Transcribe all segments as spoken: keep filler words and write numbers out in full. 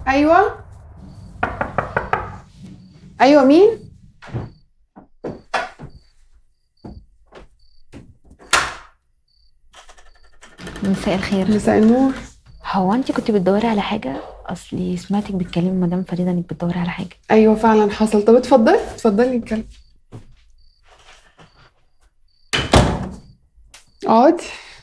ايوه ايوه مين؟ مساء الخير. مساء النور. هو انت كنت بتدوري على حاجه؟ اصلي سمعتك بتكلمي مدام فريده انك بتدوري على حاجه. ايوه فعلا حصل. طب اتفضلي اتفضلي نتكلم. اقعدي.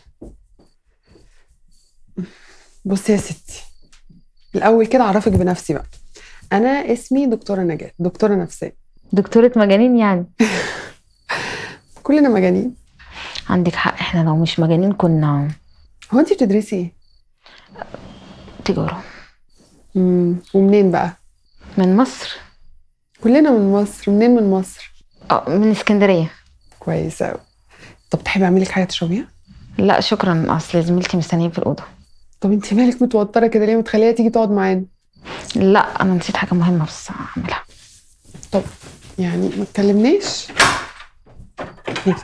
بصي يا ستي، الاول كده اعرفك بنفسي بقى. انا اسمي دكتوره نجاة، دكتوره نفسيه. دكتوره مجانين يعني؟ كلنا مجانين. عندك حق، احنا لو مش مجانين كنا. هو انت بتدرسي ايه؟ تجاره. امم ومنين بقى؟ من مصر. كلنا من مصر. منين من مصر؟ اه من اسكندريه. كويس قوي. طب تحبي اعمل لك حاجه تشربيها؟ لا شكرا، اصل زميلتي مستنيين في الاوضه. طب انت مالك متوتره كده ليه؟ متخليها تيجي تقعد معانا؟ لا انا نسيت حاجه مهمه بس هعملها. طب يعني ما تكلمنيش كده.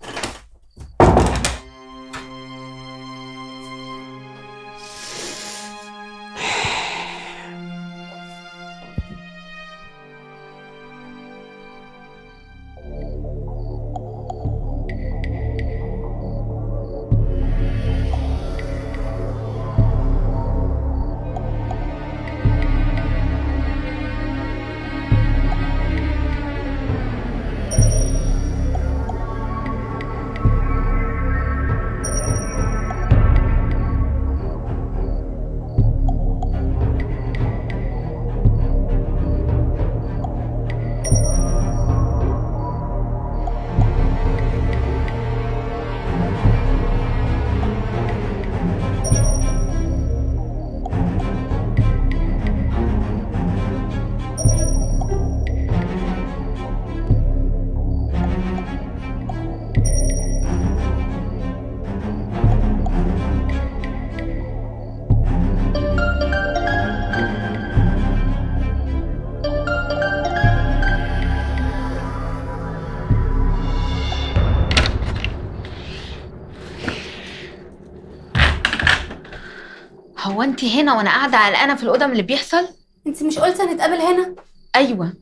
هو انت هنا وانا قاعده قلقانه في الاوضه من اللي بيحصل؟ انت مش قلتي هنتقابل هنا؟ ايوه.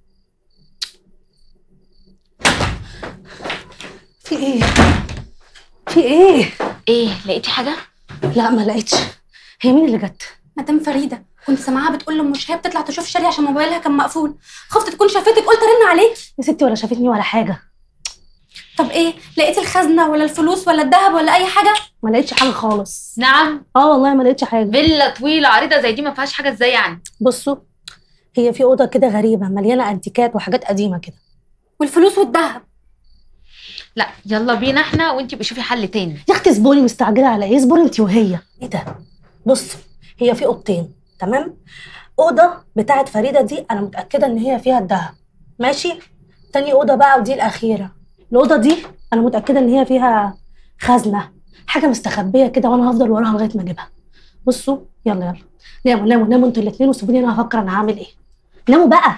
في ايه؟ في ايه؟ ايه لقيتي حاجه؟ لا ما لقيتش. هي مين اللي جت؟ مدام فريده، كنت سامعاها بتقول لام مش هي بتطلع تشوف شاري عشان موبايلها كان مقفول، خفت تكون شافتك قلت ارن عليك. يا ستي ولا شافتني ولا حاجه. طب ايه؟ لقيتي الخزنه ولا الفلوس ولا الذهب ولا اي حاجه؟ ما لقيتش حاجه خالص. نعم؟ اه والله ما لقيتش حاجه. فيلا طويله عريضه زي دي ما فيهاش حاجه ازاي يعني؟ بصوا، هي في اوضه كده غريبه مليانه انتيكات وحاجات قديمه كده. والفلوس والذهب؟ لا يلا بينا احنا وانتي بشوفي حل تاني. يا اختي اصبري، مستعجله على ايه؟ اصبري انت وهي. ايه ده؟ بص، هي في اوضتين تمام؟ اوضه بتاعت فريده دي انا متاكده ان هي فيها الذهب، ماشي؟ تاني اوضه بقى ودي الاخيره، الاوضه دي انا متاكده ان هي فيها خزنه، حاجه مستخبيه كده وانا هفضل وراها لغايه ما اجيبها. بصوا يلا يلا ناموا ناموا ناموا انتوا الاثنين وسيبوني انا هفكر انا هعمل ايه. ناموا بقى.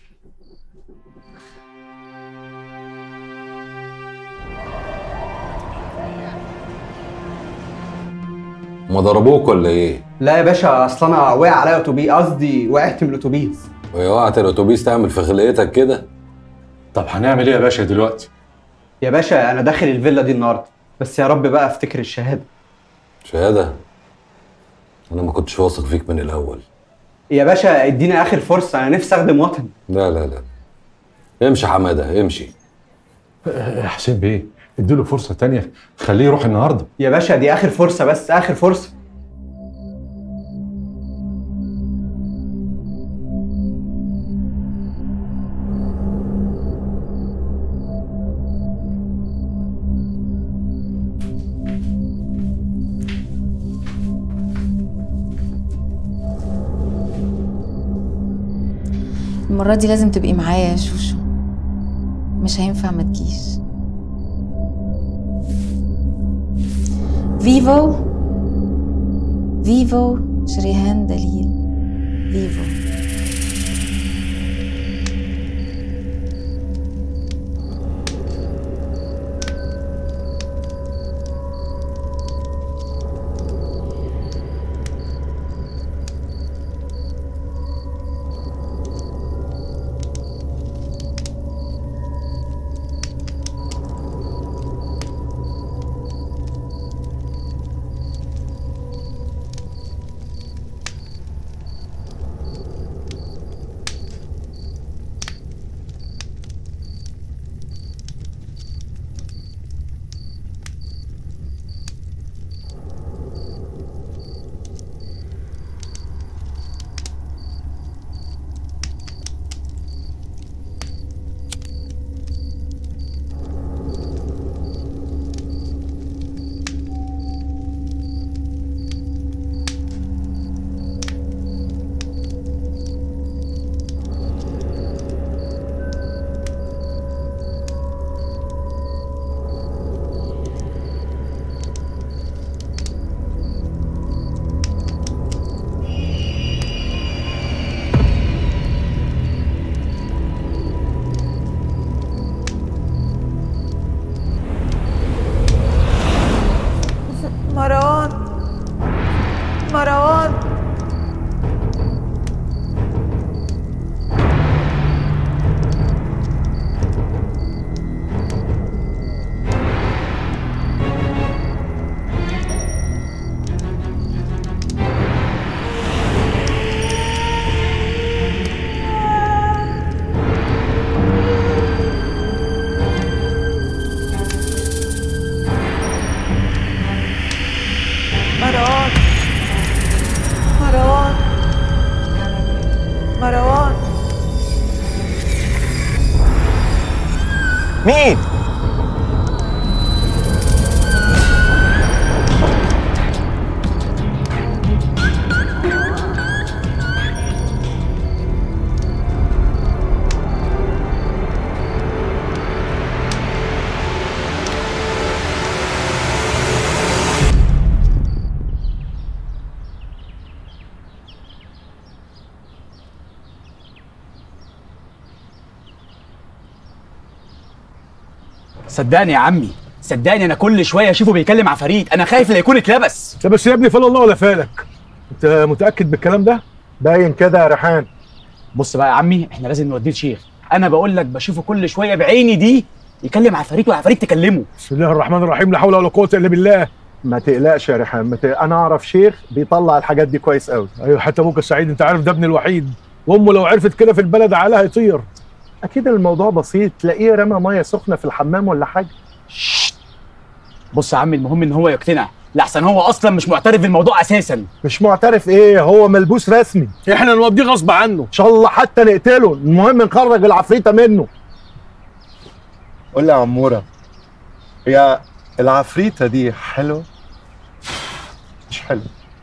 ما ضربوك ولا ايه؟ لا يا باشا، اصل انا وقع عليا اتوبيس، قصدي وقعت من الاتوبيس. وهي وقعت الاتوبيس تعمل في خلقتك كده؟ طب هنعمل ايه يا باشا دلوقتي؟ يا باشا انا داخل الفيلا دي النهارده، بس يا رب بقى افتكر الشهاده. شهاده؟ انا ما كنتش واثق فيك من الاول. يا باشا اديني اخر فرصه، انا نفسي اخدم وطني. لا لا لا امشي حماده امشي. يا حسين بيه اديله فرصه تانية، خليه يروح النهارده. يا باشا دي اخر فرصه، بس اخر فرصه. المرة دي لازم تبقي معايا يا شوشو، مش هينفع ما تجيش. فيفو فيفو شريهان دليل. فيفو. مروان مروان مروان مروان مين؟ صدقني يا عمي، صدقني انا كل شويه اشوفه بيكلم عفاريت، انا خايف لا يكون اتلبس. لا بس يا ابني فلا الله ولا فالك. انت متاكد بالكلام ده؟ باين كده يا ريحان. بص بقى يا عمي، احنا لازم نوديه لشيخ. انا بقول لك بشوفه كل شويه بعيني دي يكلم عفاريت وعفاريت تكلمه. بسم الله الرحمن الرحيم، لا حول ولا قوه الا بالله. ما تقلقش يا ريحان، ما تقلق. انا اعرف شيخ بيطلع الحاجات دي كويس قوي. ايوه حتى ابوك السعيد انت عارف ده ابني الوحيد، وامه لو عرفت كده في البلد عليها هيطير. اكيد الموضوع بسيط، تلاقيه رمى ميه سخنه في الحمام ولا حاجه. بص يا عمي، المهم ان هو يقتنع، لحسن هو اصلا مش معترف بالموضوع اساسا. مش معترف ايه؟ هو ملبوس رسمي، احنا نوديه غصب عنه ان شاء الله حتى نقتله، المهم نخرج العفريته منه. قول لي يا عموره، هي العفريته دي حلوه مش حلوه؟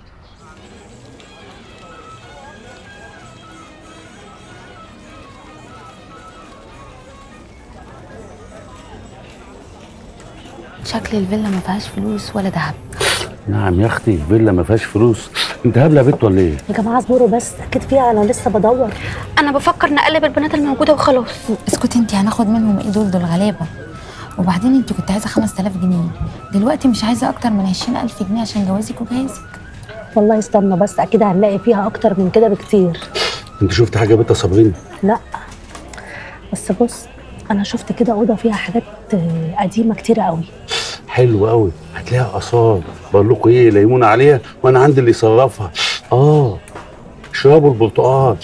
شكل الفيلا ما فيهاش فلوس ولا ذهب. نعم يا اختي، الفيلا ما فيهاش فلوس. انت هبله يا بنت ولا ايه؟ يا جماعه اصبروا بس، اكيد فيها، انا لسه بدور. انا بفكر نقلب البنات الموجوده وخلاص. اسكتي انت، هناخد منهم ايه؟ دول دول غلابه. وبعدين انت كنت عايزه خمسة آلاف جنيه، دلوقتي مش عايزه اكتر من عشرين ألف جنيه عشان جوازك وجهازك. والله استنى بس، اكيد هنلاقي فيها اكتر من كده بكتير. انت شفت حاجه يا بنت يا صابرين؟ لا بس بص، انا شفت كده اوضه فيها حاجات قديمه كتيره قوي. حلو قوي، هتلاقيها اثار. بقول لكم ايه، ليمونه عليها وانا عندي اللي يصرفها. اه اشربوا البرتقال.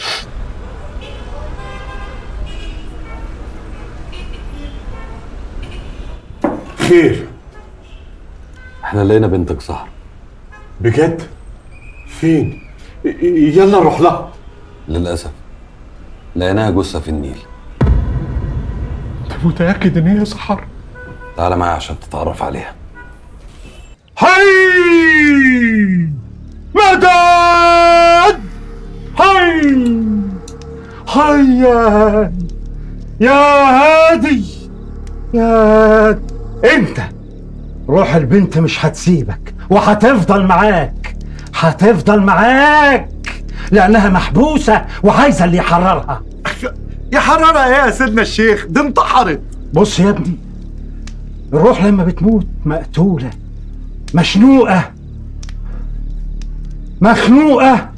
خير؟ احنا لقينا بنتك سحر. بجد؟ فين؟ يلا نروح لها. للاسف لقيناها جثه في النيل. انت متاكد ان هي سحر؟ تعالى معايا عشان تتعرف عليها. هاي مدد، هاي هيا يا هادي، يا انت روح. البنت مش هتسيبك وهتفضل معاك، هتفضل معاك لانها محبوسه وعايزه اللي يحررها. يحررها ايه يا سيدنا الشيخ؟ دي انتحرت. بص يا ابني، الروح لما بتموت مقتوله، مشنوقه، مخنوقه،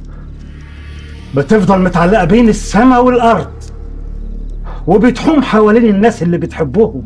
بتفضل متعلقه بين السماء والارض، وبتحوم حوالين الناس اللي بتحبهم.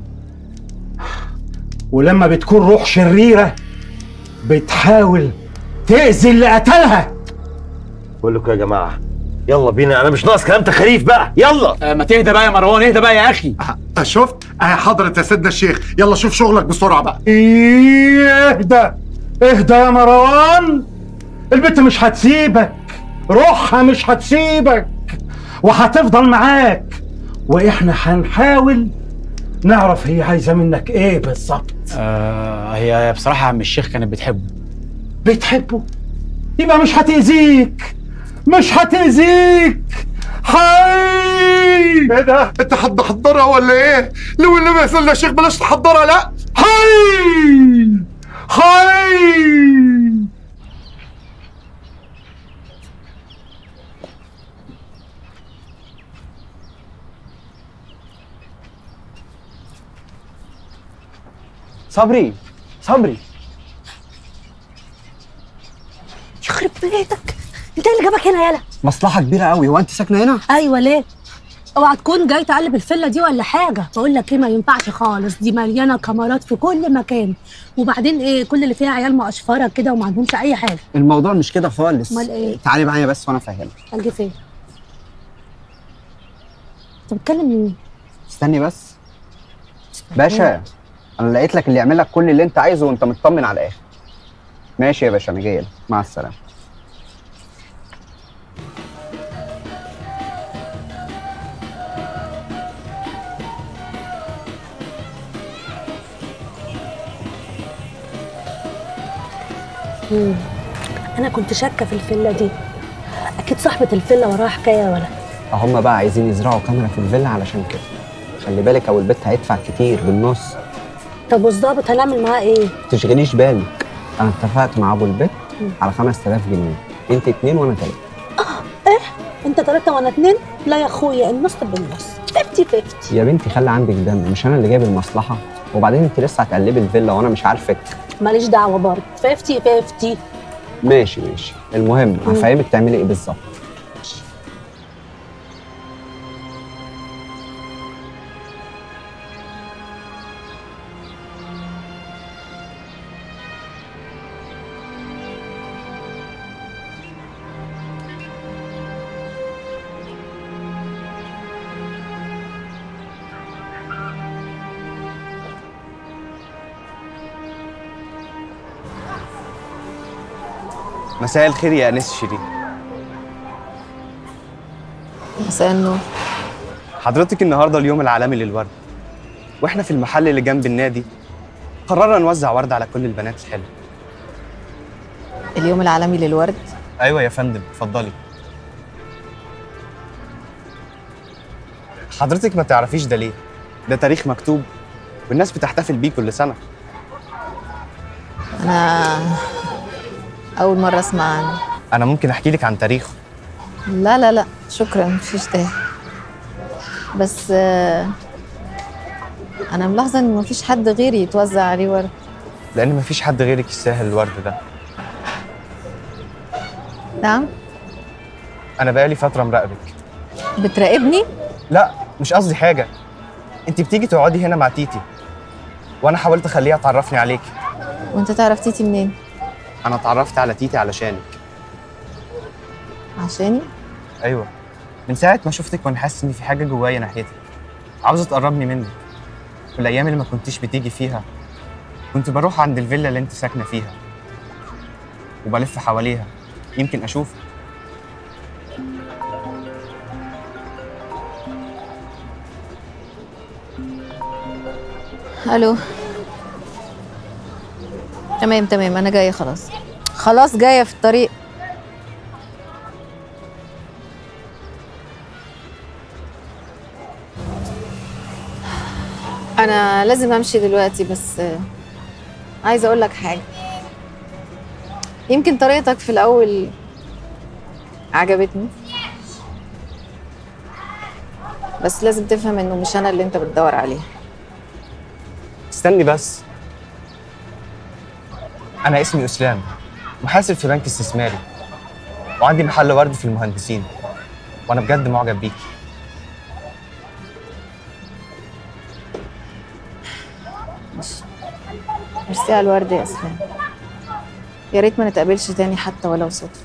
ولما بتكون روح شريره بتحاول تأذي اللي قتلها. بقول لكم يا جماعه يلا بينا، انا مش ناقص كلام تخاريف بقى، يلا. آه ما تهدى بقى يا مروان، اهدى بقى يا اخي. أه شفت؟ اهي حضرة يا سيدنا الشيخ، يلا شوف شغلك بسرعه بقى. اهدى اهدى يا مروان، البنت مش هتسيبك، روحها مش هتسيبك وهتفضل معاك، واحنا هنحاول نعرف هي عايزه منك ايه بالظبط. آه هي بصراحه عم الشيخ كانت بتحبه. بتحبه؟ يبقى مش هتأذيك، مش هتأذيك. هاي ايه ده؟ انت هتحضرها ولا ايه؟ لو النبي يا سيدنا الشيخ بلاش تحضرها. لا هاي هاي صبري صبري يخرب بيتك، انت ايه اللي جابك هنا يالا؟ مصلحه كبيره قوي. هو انت ساكنه هنا؟ ايوه ليه؟ اوعى تكون جاي تقلب الفيلا دي ولا حاجه. بقول لك ايه، ما ينفعش خالص، دي مليانه كاميرات في كل مكان، وبعدين ايه كل اللي فيها عيال مقشفره كده وما عندهمش اي حاجه. الموضوع مش كده خالص. امال ايه؟ تعالي معايا بس وانا افهمك. اجي فين؟ انت بتكلم مين؟ استني بس باشا، انا لقيت لك اللي يعمل لك كل اللي انت عايزه وانت مطمن على الاخر. ماشي يا باشا، انا جاي لك، مع السلامه. مم. انا كنت شاكه في الفيلا دي، اكيد صاحبه الفيلا وراها حكايه ولا؟ هم بقى عايزين يزرعوا كاميرا في الفيلا علشان كده. خلي بالك او البت هيدفع كتير بالنص. طب والظابط هنعمل معاه ايه؟ تشغليش بالك، انا اتفقت مع ابو البت على خمسة آلاف جنيه، انت اتنين وانا تلاته. اه ايه؟ انت تلاته وانا اتنين؟ لا يا اخويا، النص بالنص، خمسين خمسين. يا بنتي خلي عندك دم، مش انا اللي جايب المصلحه، وبعدين انت لسه هتقلبي الفيلا وانا مش عارفك. ماليش دعوه برضه، خمسين خمسين. ماشي ماشي، المهم هفهمك تعملي ايه بالظبط. مساء الخير يا انس شيرين. مساء النور. حضرتك النهارده اليوم العالمي للورد، واحنا في المحل اللي جنب النادي قررنا نوزع ورد على كل البنات الحلوه. اليوم العالمي للورد؟ ايوه يا فندم، اتفضلي. حضرتك ما تعرفيش ده ليه؟ ده تاريخ مكتوب والناس بتحتفل بيه كل سنه. انا اول مره اسمع عنه. انا ممكن احكي لك عن تاريخه. لا لا لا شكرا، مفيش داعي. بس انا ملاحظه ان مفيش حد غيري يتوزع عليه ورد. لان مفيش حد غيرك يستاهل الورد ده. نعم؟ انا بقالي فتره مراقبك. بتراقبني؟ لا مش قصدي حاجه، انت بتيجي تقعدي هنا مع تيتي وانا حاولت اخليها تعرفني عليكي. وانت تعرف تيتي منين؟ انا اتعرفت على تيتي علشانك. عشاني؟ ايوه، من ساعه ما شفتك وانا حاسس ان في حاجه جوايا ناحيتك عاوزه تقربني منك. في الايام اللي ما كنتيش بتيجي فيها كنت بروح عند الفيلا اللي انت ساكنه فيها وبلف حواليها يمكن اشوفك. الو. تمام تمام، انا جايه خلاص. خلاص جايه في الطريق. انا لازم امشي دلوقتي، بس عايزه اقول لك حاجه. يمكن طريقتك في الاول عجبتني، بس لازم تفهم انه مش انا اللي انت بتدور عليها. استني بس، انا اسمي اسلام، محاسب في بنك استثماري وعندي محل ورد في المهندسين، وانا بجد معجب بيكي. ماشي، ميرسي على الورد يا اسلام. يا ريت ما نتقابلش تاني حتى ولو صدفه.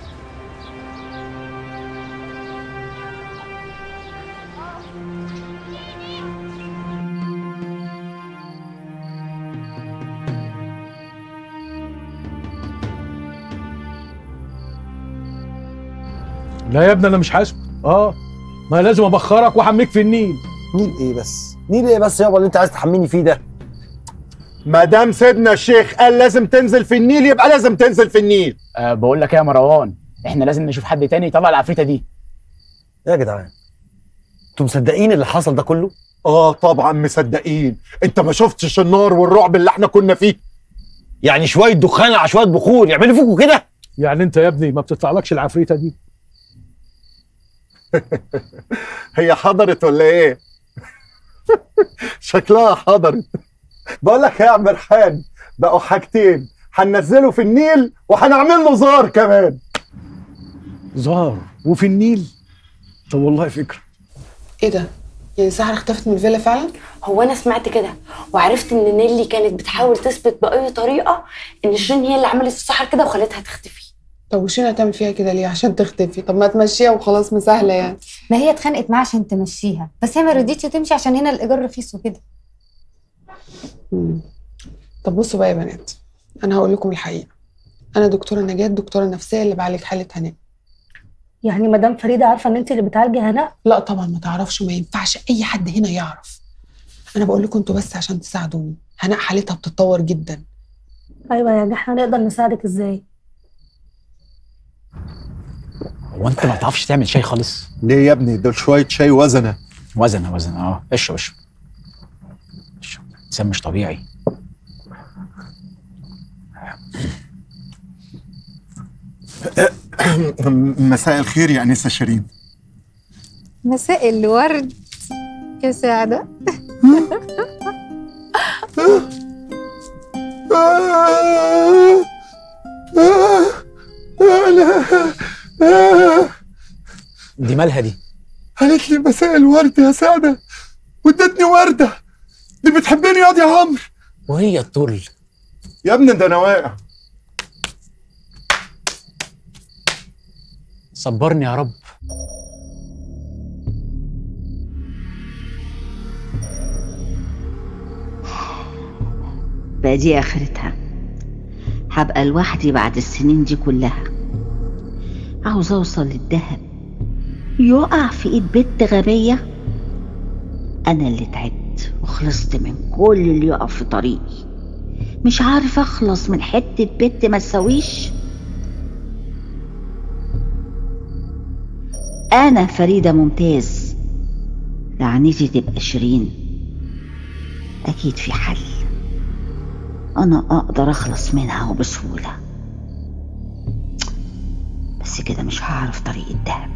لا يا ابني انا مش حاسب. اه ما لازم ابخرك واحميك في النيل. نيل ايه بس؟ نيل ايه بس يابا اللي انت عايز تحميني فيه ده؟ ما دام سيدنا الشيخ قال لازم تنزل في النيل يبقى لازم تنزل في النيل. أه بقول لك ايه يا مروان، احنا لازم نشوف حد تاني يطلع العفريته دي. يا جدعان انتوا مصدقين اللي حصل ده كله؟ اه طبعا مصدقين. انت ما شفتش النار والرعب اللي احنا كنا فيه؟ يعني شويه دخان على شويه بخور يعملوا فيكوا كده؟ يعني انت يا ابني ما بتطلعلكش العفريته دي؟ هي حضرت ولا ايه؟ شكلها حضرت. بقول لك يا عم ريحان، بقوا حاجتين، هننزله في النيل وهنعمل له زار كمان. زار وفي النيل؟ طب والله فكره. ايه ده؟ يعني سحر اختفت من الفيلا فعلا؟ هو انا سمعت كده وعرفت ان نيلي كانت بتحاول تثبت باي طريقه ان شيرين هي اللي عملت السحر كده وخلتها تختفي. طب وشيرين هتعمل فيها كده ليه؟ عشان تختفي؟ طب ما تمشيها وخلاص، ما سهله يعني. ما هي اتخانقت معاها عشان تمشيها، بس هي ما رضيتش تمشي عشان هنا الايجار رخيص وكده. مم. طب بصوا بقى يا بنات، انا هقول لكم الحقيقه. انا دكتوره نجاة، دكتوره نفسيه اللي بعالج حاله هناء. يعني مدام فريده عارفه ان انت اللي بتعالجي هناء؟ لا طبعا ما تعرفش، وما ينفعش اي حد هنا يعرف. انا بقول لكم انتوا بس عشان تساعدوني. هناء حالتها بتتطور جدا. ايوه، يعني احنا نقدر نساعدك ازاي؟ هو انت ما بتعرفش تعمل شاي خالص؟ ليه يا ابني؟ دول شويه شاي وزنه. وزنه وزنه اه. اشرب اشرب اشرب. انسان مش طبيعي. مساء الخير يا انسه شيرين. مساء الورد يا سعده. دي مالها دي؟ قالت لي مساء الورد يا سعده وادتني ورده. دي بتحبني ياض يا عمرو. وهي الطول يا ابني ده انا واقع. صبرني يا رب. بقى دي اخرتها. هبقى لوحدي بعد السنين دي كلها. عاوزه اوصل للدهب يقع في ايد بنت غبيه. انا اللي تعبت وخلصت من كل اللي يقع في طريقي. مش عارف اخلص من حته بنت ما تساويش. انا فريده ممتاز، لعنتي تبقى شيرين. اكيد في حل، انا اقدر اخلص منها وبسهوله. بس كده مش هعرف طريق الدهب.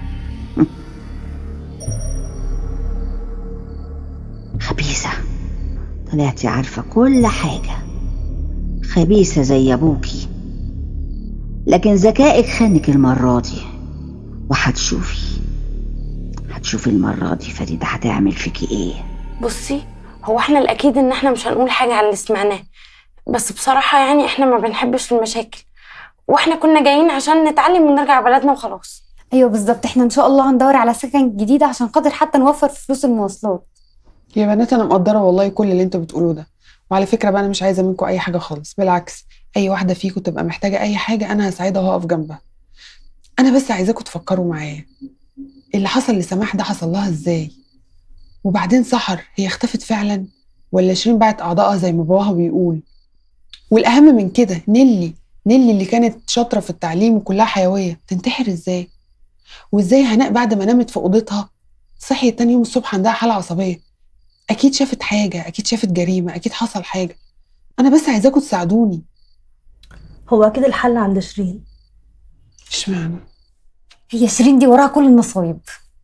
خبيثه، طلعتي عارفه كل حاجه. خبيثه زي ابوكي، لكن ذكائك خانك المره دي. وهتشوفي هتشوفي المره دي فريده هتعمل فيكي ايه. بصي، هو احنا الاكيد ان احنا مش هنقول حاجه عن اللي سمعناه، بس بصراحه يعني احنا ما بنحبش المشاكل، واحنا كنا جايين عشان نتعلم ونرجع بلدنا وخلاص. ايوه بالظبط، احنا ان شاء الله هندور على سكن جديد عشان خاطر حتى نوفر في فلوس المواصلات. يا بنات انا مقدره والله كل اللي انتوا بتقولوه ده، وعلى فكره بقى انا مش عايزه منكم اي حاجه خالص. بالعكس، اي واحده فيكم تبقى محتاجه اي حاجه انا هساعدها وهقف جنبها. انا بس عايزاكم تفكروا معايا، اللي حصل لسماح ده حصل لها ازاي؟ وبعدين سحر هي اختفت فعلا ولا شيرين باعت اعضائها زي ما باباها بيقول؟ والاهم من كده، نيلي نيلي اللي كانت شاطره في التعليم وكلها حيويه تنتحر ازاي؟ وازاي هناء بعد ما نامت في اوضتها صحيت تاني يوم الصبح عندها حاله عصبيه؟ اكيد شافت حاجه، اكيد شافت جريمه، اكيد حصل حاجه. انا بس عايزاكم تساعدوني. هو اكيد الحل عند شيرين. اشمعنى؟ هي شيرين دي وراها كل المصايب.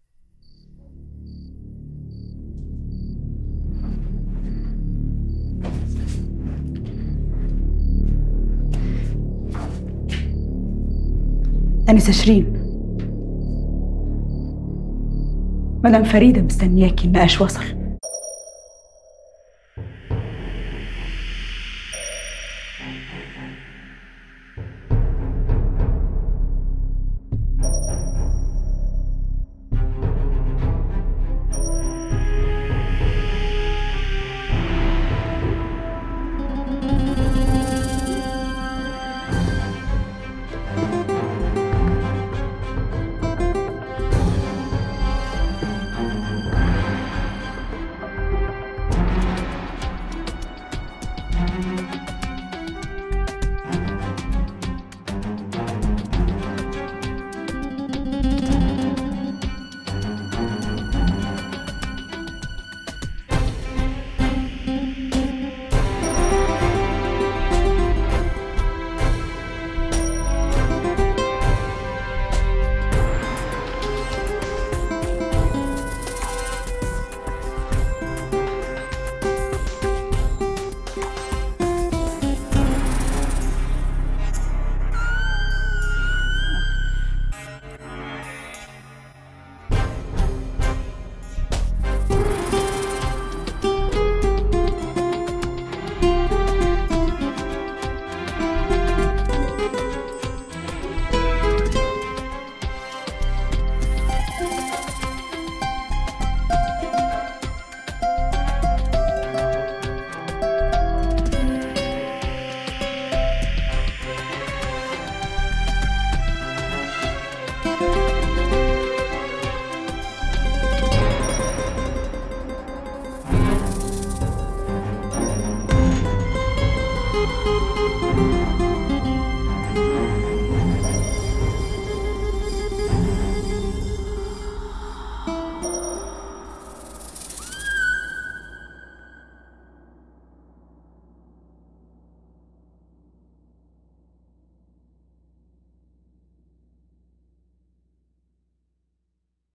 أنسة شيرين، مدام فريدة مستنياكي، النقاش وصل.